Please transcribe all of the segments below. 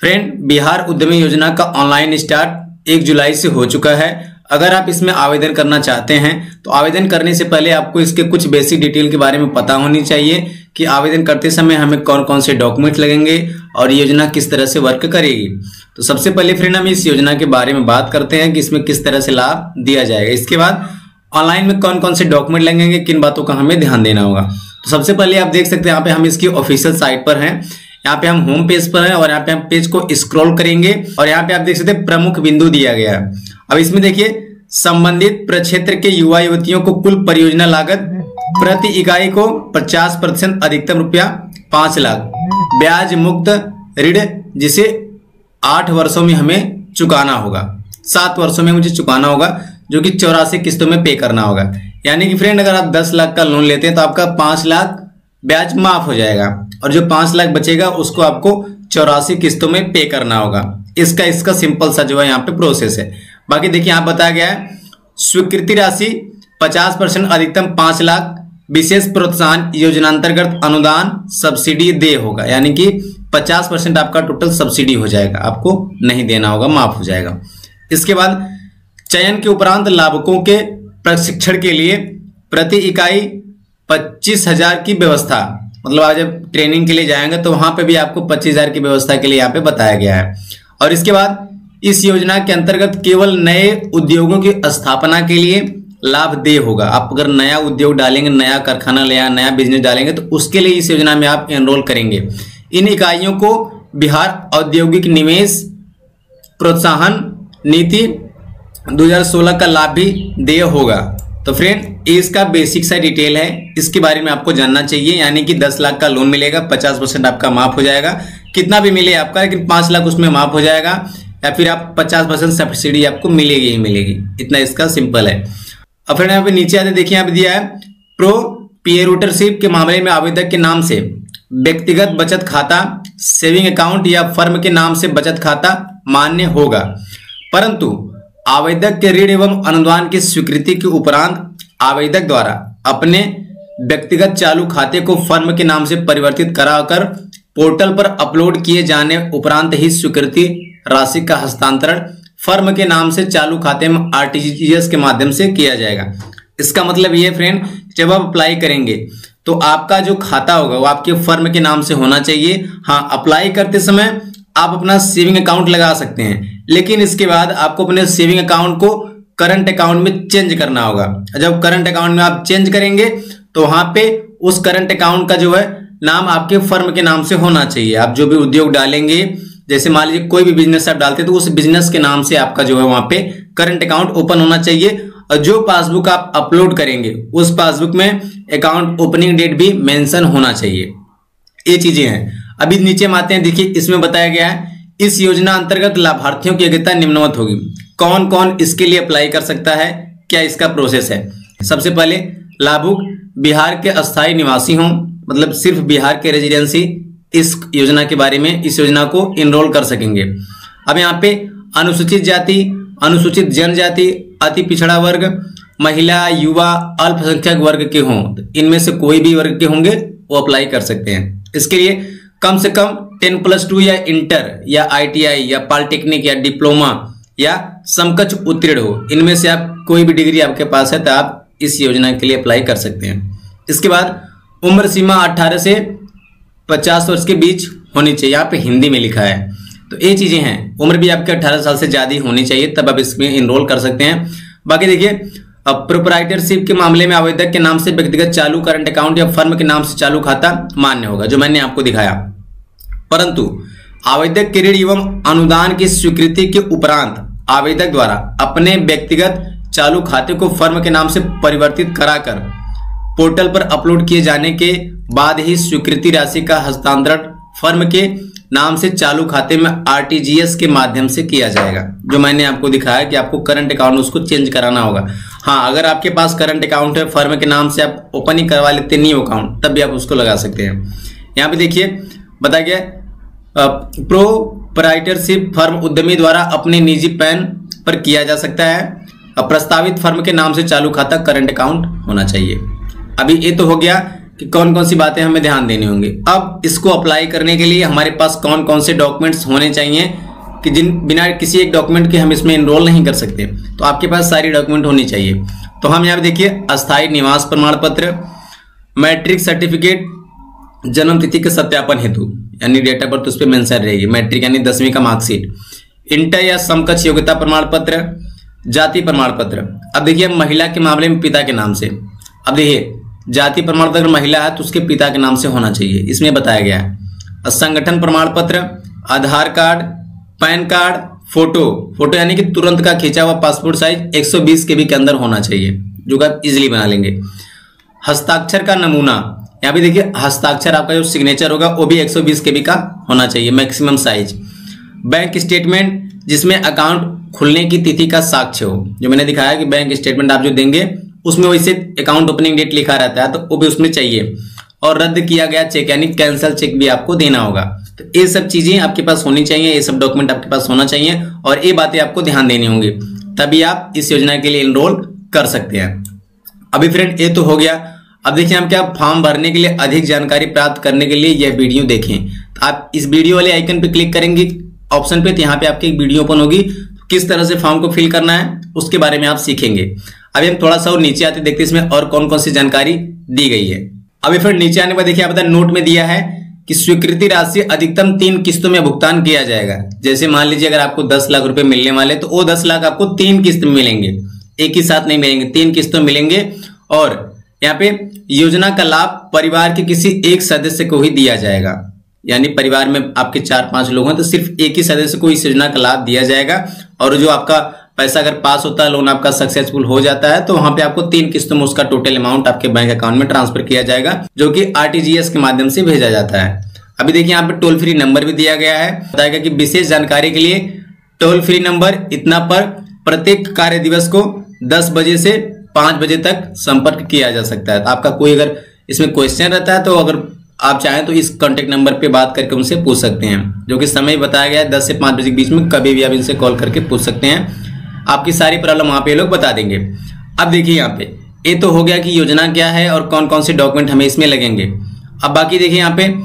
Friend, Bihar उद्यमी योजना का ऑनलाइन स्टार्ट 1 जुलाई से हो चुका है। अगर आप इसमें आवेदन करना चाहते हैं तो आवेदन करने से पहले आपको इसके कुछ बेसिक डिटेल के बारे में पता होनी चाहिए कि आवेदन करते समय हमें कौन कौन से डॉक्यूमेंट लगेंगे और ये योजना किस तरह से वर्क करेगी। तो सबसे पहले फ्रेंड हम इस योजना के बारे में बात करते हैं कि इसमें किस तरह से लाभ दिया जाएगा। इसके बाद ऑनलाइन में कौन कौन से डॉक्यूमेंट लगेंगे, किन बातों का हमें ध्यान देना होगा। तो सबसे पहले आप देख सकते हैं यहाँ पे हम इसकी ऑफिशियल साइट पर हैं। यहाँ पे हम होम पेज पर हैं और यहाँ पे हम पेज को स्क्रॉल करेंगे और यहाँ पे आप देख सकते हैं प्रमुख बिंदु दिया गया है। अब इसमें देखिए, संबंधित प्रक्षेत्र के युवा युवतियों को कुल परियोजना लागत प्रति इकाई को 50% अधिकतम रुपया 5 लाख ब्याज मुक्त ऋण, जिसे 8 वर्षों में हमें चुकाना होगा, 7 वर्षों में मुझे चुकाना होगा, जो कि 84 किस्तों में पे करना होगा। यानी कि फ्रेंड, अगर आप 10 लाख का लोन लेते हैं तो आपका 5 लाख ब्याज माफ हो जाएगा और जो 5 लाख बचेगा उसको आपको 84 किस्तों में पे करना होगा। इसका सिंपल सा जो है यहाँ पे प्रोसेस है। बाकी देखिए यहाँ बताया गया है, स्वीकृति राशि 50% अधिकतम 5 लाख विशेष प्रोत्साहन योजना अंतर्गत अनुदान सब्सिडी दे होगा। यानी कि 50% आपका टोटल सब्सिडी हो जाएगा, आपको नहीं देना होगा, माफ हो जाएगा। इसके बाद चयन के उपरांत लाभुकों के प्रशिक्षण के लिए प्रति इकाई 25,000 की व्यवस्था, मतलब आप जब ट्रेनिंग के लिए जाएंगे तो वहां पे भी आपको 25,000 की व्यवस्था के लिए यहाँ पे बताया गया है। और इसके बाद इस योजना के अंतर्गत केवल नए उद्योगों की स्थापना के लिए लाभ देय होगा। आप अगर नया उद्योग डालेंगे, नया कारखाना या नया बिजनेस डालेंगे तो उसके लिए इस योजना में आप एनरोल करेंगे। इन इकाइयों को बिहार औद्योगिक निवेश प्रोत्साहन नीति 2016 का लाभ भी देय होगा। तो फ्रेंड, इसका बेसिक सा डिटेल है, इसके बारे में आपको जानना चाहिए। यानी कि 10 लाख का लोन मिलेगा, 50% आपका माफ हो जाएगा, कितना भी मिले आपका, लेकिन 5 लाख उसमें माफ हो जाएगा, या फिर आप 50% सब्सिडी आपको मिलेगी ही मिलेगी। इतना इसका सिंपल है। अब फ्रेंड यहाँ पे नीचे आते देखिए, यहाँ पे दिया है प्रोप्राइटरशिप के मामले में आवेदक के नाम से व्यक्तिगत बचत खाता, सेविंग अकाउंट या फर्म के नाम से बचत खाता मान्य होगा, परंतु आवेदक के ऋण एवं अनुदान की स्वीकृति के उपरांत आवेदक द्वारा अपने व्यक्तिगत चालू खाते को फर्म के नाम से परिवर्तित कराकर पोर्टल पर अपलोड किए जाने उपरांत ही स्वीकृति राशि का हस्तांतरण फर्म के नाम से चालू खाते में आरटीजीएस के माध्यम से किया जाएगा। इसका मतलब ये फ्रेंड, जब आप अप्लाई करेंगे तो आपका जो खाता होगा वो आपके फर्म के नाम से होना चाहिए। हाँ, अप्लाई करते समय आप अपना सेविंग अकाउंट लगा सकते हैं, लेकिन इसके बाद आपको अपने सेविंग अकाउंट को करंट अकाउंट में चेंज करना होगा। जब करंट अकाउंट में आप चेंज करेंगे तो वहां पे उस करंट अकाउंट का जो है नाम आपके फर्म के नाम से होना चाहिए। आप जो भी उद्योग डालेंगे, जैसे मान लीजिए कोई भी बिजनेस आप डालते हैं तो उस बिजनेस के नाम से आपका जो है वहां पे करंट अकाउंट ओपन होना चाहिए। और जो पासबुक आप अपलोड करेंगे उस पासबुक में अकाउंट ओपनिंग डेट भी मेंशन होना चाहिए। ये चीजें हैं। अभी नीचे में आते हैं, देखिए इसमें बताया गया है, इस योजना अंतर्गत लाभार्थियों की योग्यता निम्नवत होगी। कौन कौन इसके लिए अप्लाई कर सकता है, क्या इसका प्रोसेस है। सबसे पहले लाभुक बिहार के अस्थायी निवासी हों, मतलब सिर्फ बिहार के रेजिडेंसी इस योजना के बारे में, इस योजना को इनरोल कर सकेंगे। अब यहाँ पे अनुसूचित जाति, अनुसूचित जनजाति, अति पिछड़ा वर्ग, महिला, युवा, अल्पसंख्यक वर्ग के हों, इनमें से कोई भी वर्ग के होंगे वो अप्लाई कर सकते हैं। इसके लिए कम से कम 10+2 या इंटर या ITI या पॉलिटेक्निक या डिप्लोमा या समकक्ष उत्तीर्ण हो, इनमें से आप कोई भी डिग्री आपके पास है तो आप इस योजना के लिए अप्लाई कर सकते हैं। इसके बाद उम्र सीमा 18 से 50 वर्ष के बीच होनी चाहिए, यहाँ पे हिंदी में लिखा है। तो ये चीजें हैं, उम्र भी आपके 18 साल से ज्यादा होनी चाहिए, तब आप इसमें इनरोल कर सकते हैं। बाकी देखिए, अब प्रोप्राइटरशिप के मामले में आवेदक के नाम से व्यक्तिगत चालू करंट अकाउंट या फर्म के नाम से चालू खाता मान्य होगा, जो मैंने आपको दिखाया, परंतु आवेदक के ऋण एवं अनुदान की स्वीकृति के उपरांत आवेदक द्वारा अपने व्यक्तिगत चालू खाते को फर्म के नाम से परिवर्तित कराकर पोर्टल पर अपलोड किए जाने के बाद ही स्वीकृति राशि का हस्तांतरण फर्म के नाम से चालू खाते में आरटीजीएस के माध्यम से किया जाएगा, जो मैंने आपको दिखाया कि आपको करंट अकाउंट उसको चेंज कराना होगा। हाँ, अगर आपके पास करंट अकाउंट है फर्म के नाम से, आप ओपन ही करवा लेते न्यू अकाउंट, तब भी आप उसको लगा सकते हैं। यहाँ पे देखिए बताया गया, प्रोप्राइटरशिप फर्म उद्यमी द्वारा अपने निजी पैन पर किया जा सकता है। प्रस्तावित फर्म के नाम से चालू खाता करंट अकाउंट होना चाहिए। अभी ये तो हो गया कि कौन कौन सी बातें हमें ध्यान देनी होंगी। अब इसको अप्लाई करने के लिए हमारे पास कौन कौन से डॉक्यूमेंट्स होने चाहिए कि जिन बिना किसी एक डॉक्यूमेंट के हम इसमें एनरोल नहीं कर सकते, तो आपके पास सारी डॉक्यूमेंट होनी चाहिए। तो हम यहाँ पे देखिए अस्थायी निवास प्रमाण पत्र, मैट्रिक सर्टिफिकेट, जन्म तिथि के सत्यापन हेतु यानी डेट ऑफ बर्थ उस पर मेंशन रहेगी, मैट्रिक यानी 10वीं का मार्कशीट, इंटर या समकक्ष योग्यता प्रमाण पत्र, जाति प्रमाण पत्र। अब देखिए महिला के मामले में पिता के नाम से, अब देखिए जाति प्रमाण पत्र महिला है तो उसके पिता के नाम से होना चाहिए, इसमें बताया गया है। संगठन प्रमाण पत्र, Aadhaar card, PAN card, photo यानी कि तुरंत का खींचा हुआ पासपोर्ट साइज 120 KB के अंदर होना चाहिए, जो कि आप इजिली बना लेंगे। हस्ताक्षर का नमूना, यहाँ पे देखिए हस्ताक्षर आपका जो सिग्नेचर होगा वो भी 120 KB का होना चाहिए मैक्सिमम साइज। बैंक स्टेटमेंट जिसमें अकाउंट खुलने की तिथि का साक्ष्य हो, जो मैंने दिखाया कि बैंक स्टेटमेंट आप जो देंगे उसमें वैसे अकाउंट ओपनिंग डेट लिखा रहता है तो वो भी उसमें चाहिए। और रद्द किया गया चेक यानी कैंसल चेक भी आपको देना होगा। तो ये सब चीजें आपके पास होनी चाहिए, ये सब डॉक्यूमेंट आपके पास होना चाहिए और ये बातें आपको ध्यान देनी होंगी, तभी आप इस योजना के लिए एनरोल कर सकते हैं। अभी फ्रेंड ये तो हो गया। अब देखिए हम क्या फॉर्म भरने के लिए अधिक जानकारी प्राप्त करने के लिए यह वीडियो देखें, तो आप इस वीडियो वाले आइकन पे क्लिक करेंगे ऑप्शन पे, तो यहाँ पे आपकी एक वीडियो ओपन होगी, किस तरह से फॉर्म को फिल करना है उसके बारे में आप सीखेंगे। अभी हम थोड़ा सा और नीचे आते देखते हैं इसमें और कौन कौन सी जानकारी दी गई है। अभी फिर नीचे आने पर देखिए आप नोट में दिया है कि स्वीकृति राशि अधिकतम 3 किस्तों में भुगतान किया जाएगा। जैसे मान लीजिए अगर आपको 10 लाख रुपए मिलने वाले तो वो 10 लाख आपको 3 किस्त में मिलेंगे, एक ही साथ नहीं मिलेंगे, 3 किस्तों में मिलेंगे। और यहाँ पे योजना का लाभ परिवार के किसी एक सदस्य को ही दिया जाएगा, यानी परिवार में आपके 4-5 लोग हैं तो सिर्फ एक ही सदस्य को इस योजना का लाभ दिया जाएगा। और जो आपका पैसा अगर पास होता है, लोन आपका सक्सेसफुल हो जाता है, तो वहां पे आपको 3 किस्तों में उसका टोटल अमाउंट आपके बैंक अकाउंट में ट्रांसफर किया जाएगा, जो कि RTGS के माध्यम से भेजा जाता है। अभी देखिए यहाँ पे टोल फ्री नंबर भी दिया गया है, बताएगा कि विशेष जानकारी के लिए टोल फ्री नंबर इतना पर प्रत्येक कार्य दिवस को 10 बजे से 5 बजे तक संपर्क किया जा सकता है। तो आपका कोई अगर इसमें क्वेश्चन रहता है तो अगर आप चाहें तो इस कॉन्टेक्ट नंबर पे बात करके उनसे पूछ सकते हैं, जो कि समय बताया गया है 10 से 5 बजे के बीच में, कभी भी आप इनसे कॉल करके पूछ सकते हैं, आपकी सारी प्रॉब्लम वहां पे ये लोग बता देंगे। अब देखिए यहाँ पे ये तो हो गया कि योजना क्या है और कौन कौन से डॉक्यूमेंट हमें इसमें लगेंगे। अब बाकी देखिए यहाँ पे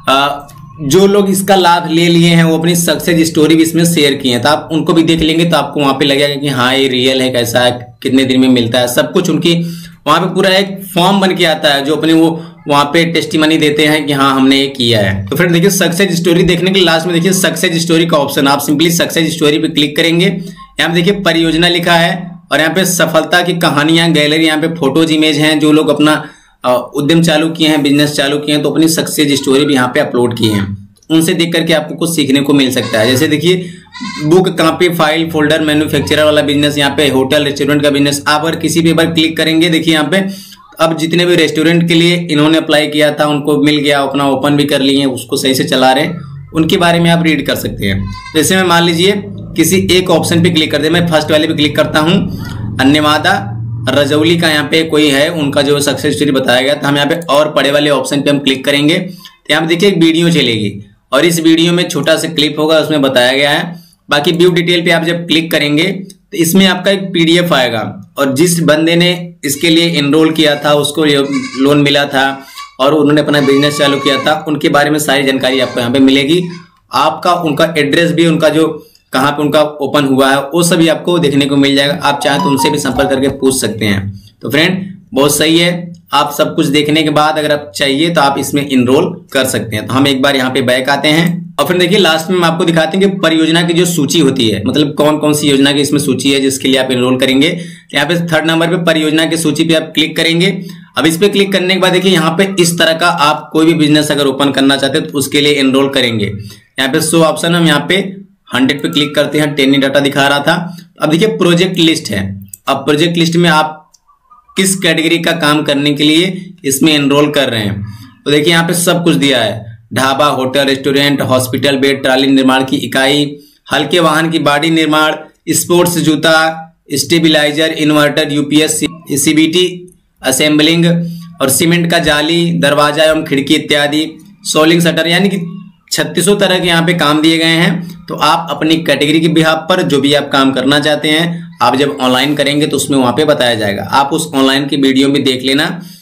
जो लोग इसका लाभ ले लिए हैं वो अपनी सक्सेस स्टोरी भी इसमें शेयर की है, तो आप उनको भी देख लेंगे तो आपको वहां पे लगेगा कि हाँ ये रियल है, कैसा है, कितने दिन में मिलता है, सब कुछ उनकी वहां पे पूरा एक फॉर्म बन के आता है, जो अपने वो वहां पे टेस्टिमनी देते हैं कि हाँ हमने ये किया है। तो फिर देखिए सक्सेस स्टोरी देखने के लास्ट में देखिए सक्सेस स्टोरी का ऑप्शन, आप सिंपली सक्सेस स्टोरी पे क्लिक करेंगे। यहाँ पे देखिए परियोजना लिखा है और यहाँ पे सफलता की कहानियां, गैलरी, यहाँ पे फोटोज, इमेज हैं, जो लोग अपना उद्यम चालू किए हैं, बिजनेस चालू किए हैं, तो अपनी सक्सेस स्टोरी भी यहाँ पे अपलोड की है। उनसे देख करके आपको कुछ सीखने को मिल सकता है। जैसे देखिए book, copy, file, folder, manufacturer वाला बिजनेस, यहाँ पे होटल रेस्टोरेंट का बिजनेस, आप अगर किसी भी बार क्लिक करेंगे देखिए यहाँ पे अब जितने भी रेस्टोरेंट के लिए इन्होंने अप्लाई किया था उनको मिल गया, अपना ओपन भी कर लिए, उसको सही से चला रहे हैं, उनके बारे में आप रीड कर सकते हैं। जैसे मैं मान लीजिए किसी एक ऑप्शन पे क्लिक कर दे, मैं फर्स्ट वाले पे क्लिक करता हूँ, अन्यवादा रजौली का यहाँ पे कोई है, उनका जो सक्सेस स्टोरी बताया गया, तो हम यहाँ पे और बड़े वाले ऑप्शन पे हम क्लिक करेंगे तो यहाँ पे देखिए एक वीडियो चलेगी और इस वीडियो में छोटा सा क्लिप होगा, उसमें बताया गया है। बाकी व्यू डिटेल पे आप जब क्लिक करेंगे तो इसमें आपका एक PDF आएगा और जिस बंदे ने इसके लिए एनरोल किया था, उसको लोन मिला था और उन्होंने अपना बिजनेस चालू किया था, उनके बारे में सारी जानकारी आपको यहाँ पे मिलेगी। आपका उनका एड्रेस भी, उनका जो कहाँ पे उनका ओपन हुआ है वो सभी आपको देखने को मिल जाएगा। आप चाहें तो उनसे भी संपर्क करके पूछ सकते हैं। तो फ्रेंड बहुत सही है, आप सब कुछ देखने के बाद अगर आप चाहिए तो आप इसमें इनरोल कर सकते हैं। तो हम एक बार यहाँ पे बैक आते हैं और फिर देखिए लास्ट में हम आपको दिखाते हैं कि परियोजना की जो सूची होती है, मतलब कौन कौन सी योजना की इसमें सूची है जिसके लिए आप इनरोल करेंगे। यहाँ पे 3rd नंबर पे परियोजना की सूची पे आप क्लिक करेंगे। अब इस पे क्लिक करने के बाद देखिए यहाँ पे इस तरह का आप कोई भी बिजनेस अगर ओपन करना चाहते हैं तो उसके लिए एनरोल करेंगे। यहाँ पे 100 ऑप्शन, हम यहाँ पे 100 पे क्लिक करते हैं, 10 डाटा दिखा रहा था। अब देखिए प्रोजेक्ट लिस्ट है। अब प्रोजेक्ट लिस्ट में आप किस कैटेगरी का काम करने के लिए इसमें एनरोल कर रहे हैं, तो देखिए यहाँ पे सब कुछ दिया है, dhaba, hotel, restaurant, hospital, bed, trolley निर्माण की इकाई, हल्के वाहन की बॉडी निर्माण, स्पोर्ट्स जूता, stabilizer, inverter, UPS, CBT assembling और सीमेंट का जाली, दरवाजा एवं खिड़की इत्यादि, सोलिंग शटर, यानी कि 3600 तरह के यहाँ पे काम दिए गए हैं। तो आप अपनी कैटेगरी के बिहाफ पर जो भी आप काम करना चाहते हैं, आप जब ऑनलाइन करेंगे तो उसमें वहां पे बताया जाएगा। आप उस ऑनलाइन की वीडियो भी देख लेना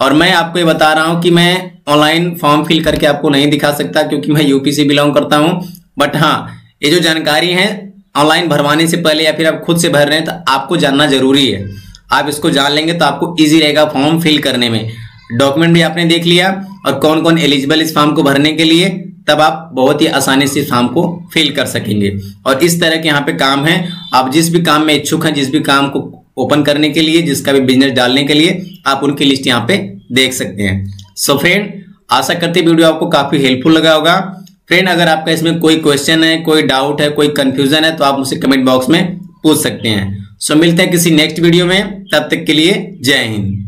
और मैं आपको ये बता रहा हूं कि मैं ऑनलाइन फॉर्म फिल करके आपको नहीं दिखा सकता क्योंकि मैं यूपी से बिलोंग करता हूं। बट हाँ, ये जो जानकारी है ऑनलाइन भरवाने से पहले या फिर आप खुद से भर रहे हैं तो आपको जानना जरूरी है। आप इसको जान लेंगे तो आपको इजी रहेगा फॉर्म फिल करने में। डॉक्यूमेंट भी आपने देख लिया और कौन कौन एलिजिबल इस फॉर्म को भरने के लिए, तब आप बहुत ही आसानी से इस फॉर्म को फिल कर सकेंगे। और इस तरह के यहाँ पे काम है, आप जिस भी काम में इच्छुक हैं, जिस भी काम को ओपन करने के लिए, जिसका भी बिजनेस डालने के लिए, आप उनकी लिस्ट यहाँ पे देख सकते हैं। सो फ्रेंड, आशा करते वीडियो आपको काफी हेल्पफुल लगा होगा। फ्रेंड, अगर आपका इसमें कोई क्वेश्चन है, कोई डाउट है, कोई कंफ्यूजन है तो आप मुझसे कमेंट बॉक्स में पूछ सकते हैं। सो मिलते हैं किसी नेक्स्ट वीडियो में, तब तक के लिए जय हिंद।